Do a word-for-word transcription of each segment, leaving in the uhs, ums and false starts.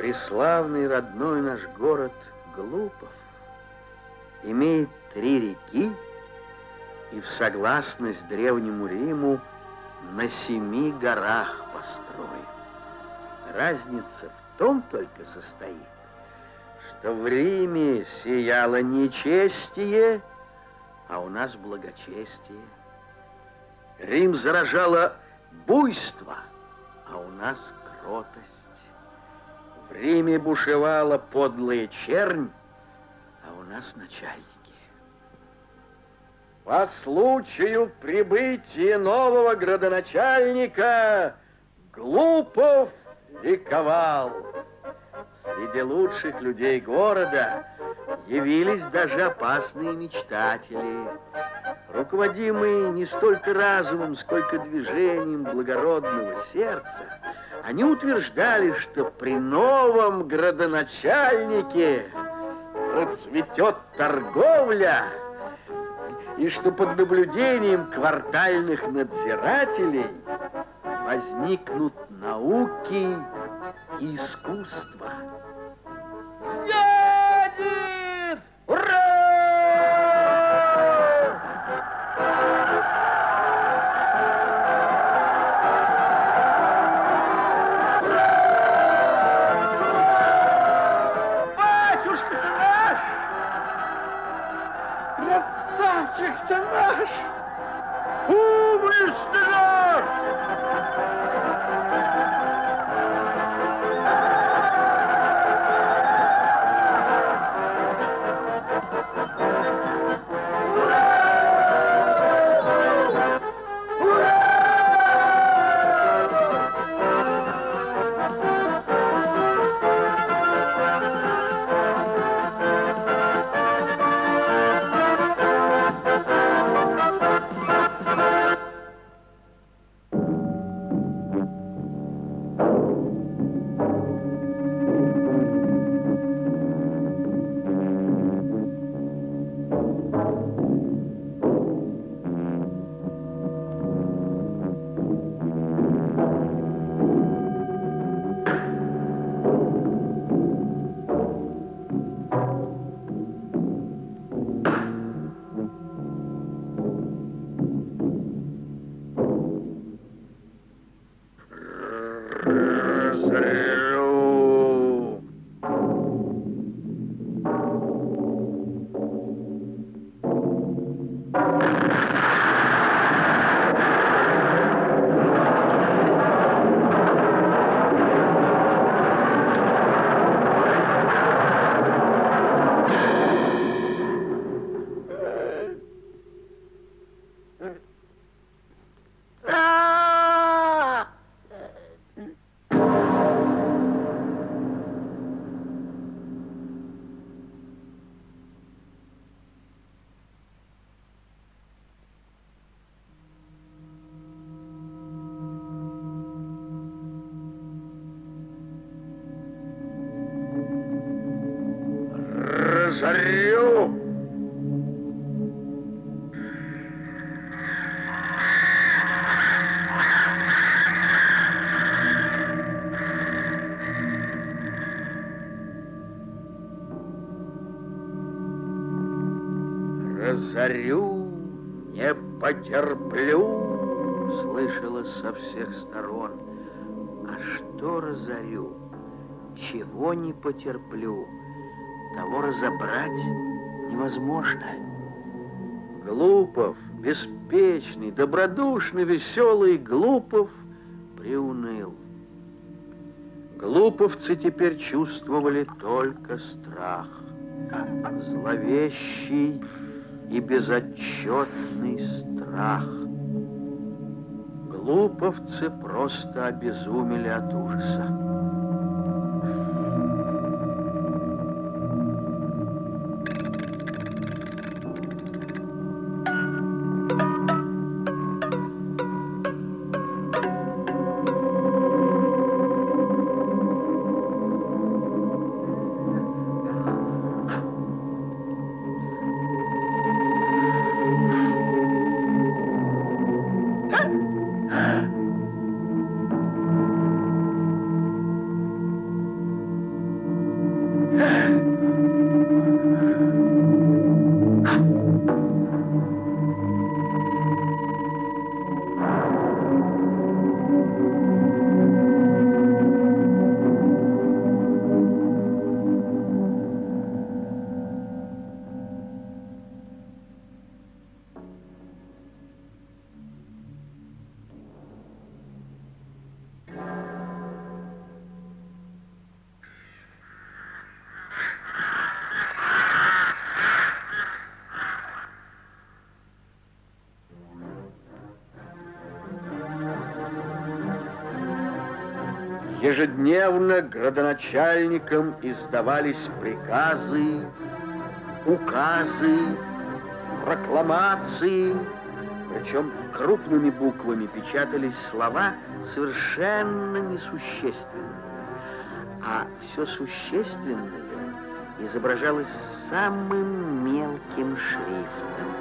преславный родной наш город Глупов имеет три реки и в согласность древнему Риму на семи горах построен. Разница в том только состоит, что в Риме сияло нечестие, а у нас благочестие. Рим заражало буйство, а у нас кротость. В Риме бушевала подлая чернь, а у нас начальники. По случаю прибытия нового градоначальника Глупов ликовал. Среди лучших людей города явились даже опасные мечтатели, руководимые не столько разумом, сколько движением благородного сердца. Они утверждали, что при новом градоначальнике процветет торговля, и что под наблюдением квартальных надзирателей возникнут науки и искусство. Едет! Ура! Батюшка-то наш! Красавчик-то наш! Умница наш! Разорю! Разорю, не потерплю, слышалось со всех сторон. А что разорю? Чего не потерплю? Того разобрать невозможно. Глупов, беспечный, добродушный, веселый Глупов приуныл. Глуповцы теперь чувствовали только страх, зловещий и безотчетный страх. Глуповцы просто обезумели от ужаса. Ежедневно градоначальникам издавались приказы, указы, прокламации, причем крупными буквами печатались слова совершенно несущественные, а все существенное изображалось самым мелким шрифтом.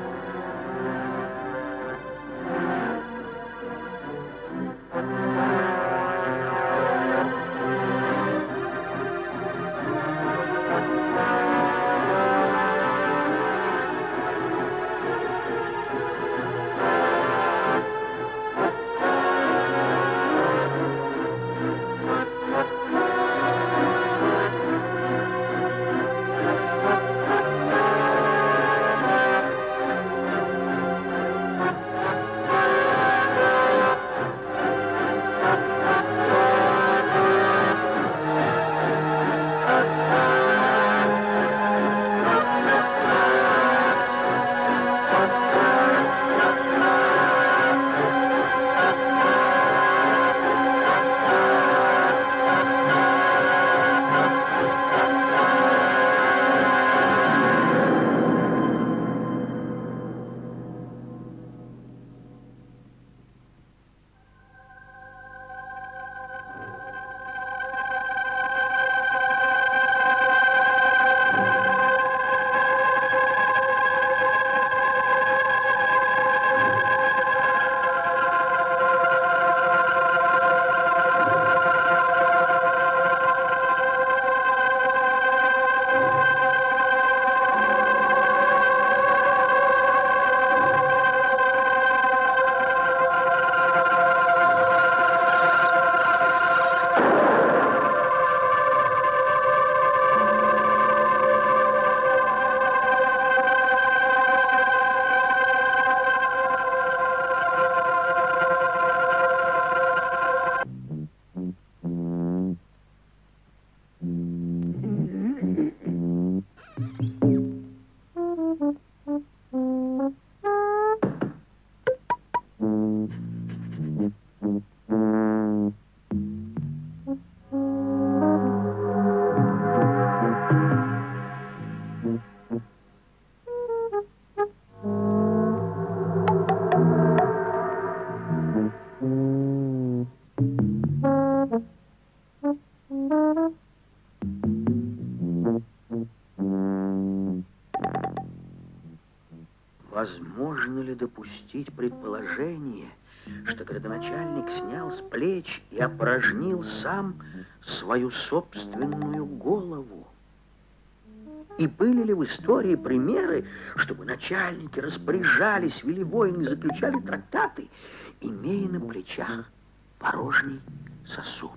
Возможно ли допустить предположение, что градоначальник снял с плеч и опорожнил сам свою собственную голову? И были ли в истории примеры, чтобы начальники распоряжались, вели войны, заключали трактаты, имея на плечах порожний сосуд?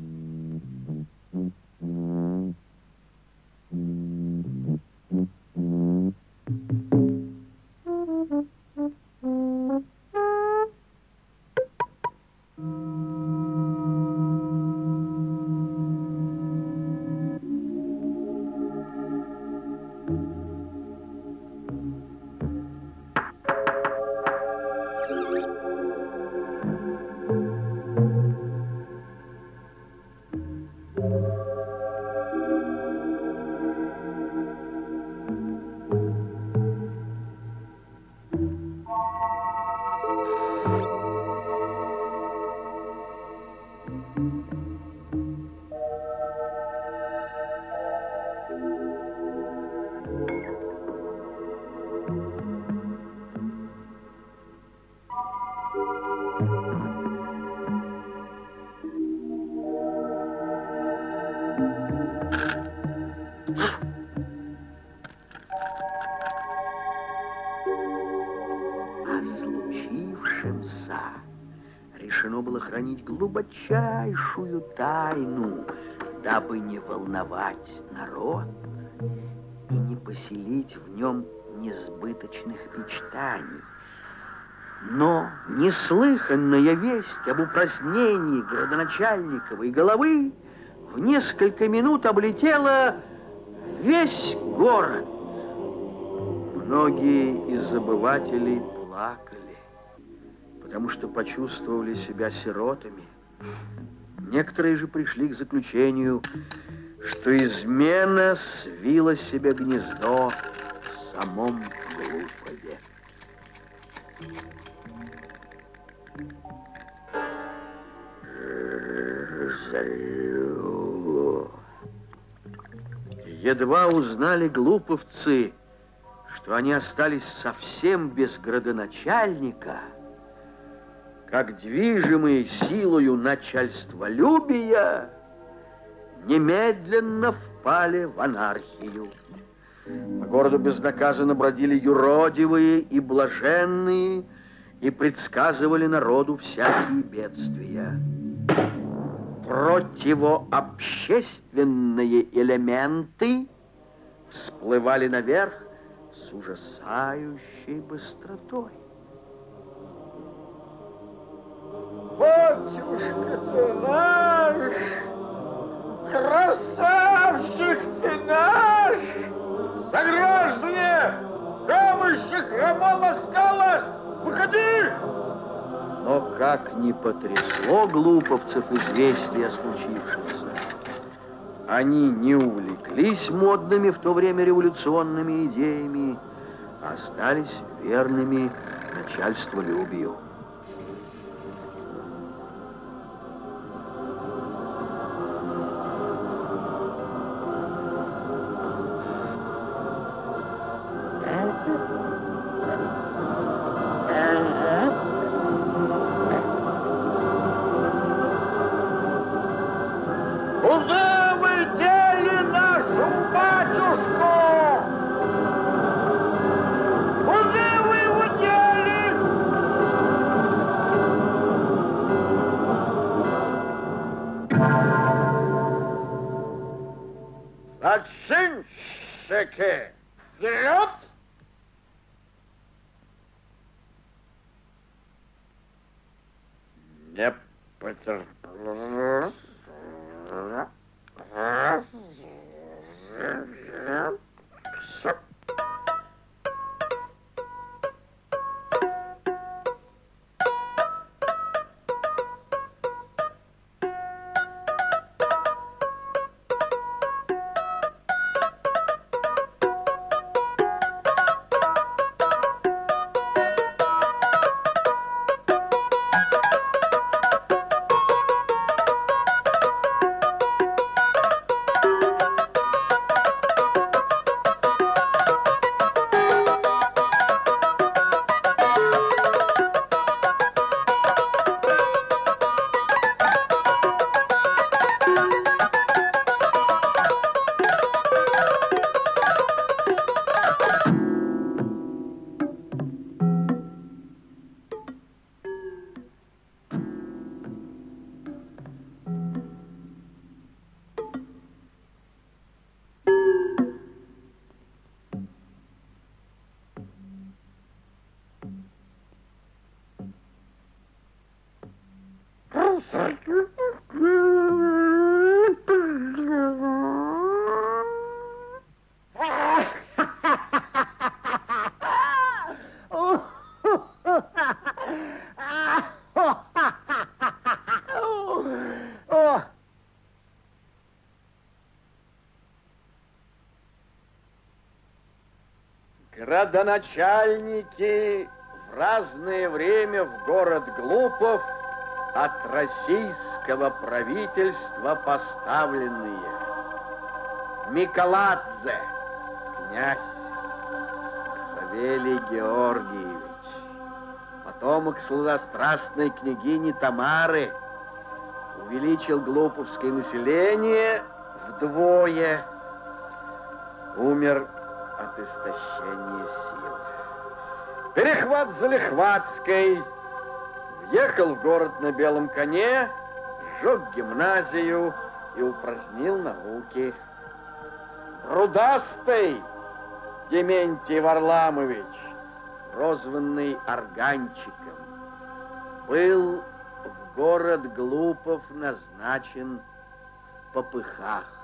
Решено было хранить глубочайшую тайну, дабы не волновать народ и не поселить в нем несбыточных мечтаний. Но неслыханная весть об упразднении градоначальниковой головы в несколько минут облетела весь город. Многие из забывателей плакали, потому что почувствовали себя сиротами. Некоторые же пришли к заключению, что измена свила себе гнездо в самом Глупове. Едва узнали глуповцы, что они остались совсем без градоначальника, как движимые силою начальстволюбия немедленно впали в анархию. По городу безнаказанно бродили юродивые и блаженные и предсказывали народу всякие бедствия. Противообщественные элементы всплывали наверх с ужасающей быстротой. Батюшка ты наш, красавчик ты наш, сограждане, помощи хромал осталось, выходи! Но как ни потрясло глуповцев известие о случившемся, они не увлеклись модными в то время революционными идеями, а остались верными начальстволюбию. Куда вы дели нашу батюшку? Куда вы его дели? Зачинщики, вперед! Не потерплю. Градоначальники в разное время в город Глупов от российского правительства поставленные. Миколадзе, князь, Савелий Георгиевич, потомок сладострастной княгини Тамары, увеличил глуповское население вдвое, умер от истощения сил. Перехват Залихватской въехал в город на белом коне, сжег гимназию и упразднил науки. Рудастый Дементий Варламович, прозванный Органчиком, был в город Глупов назначен в попыхах.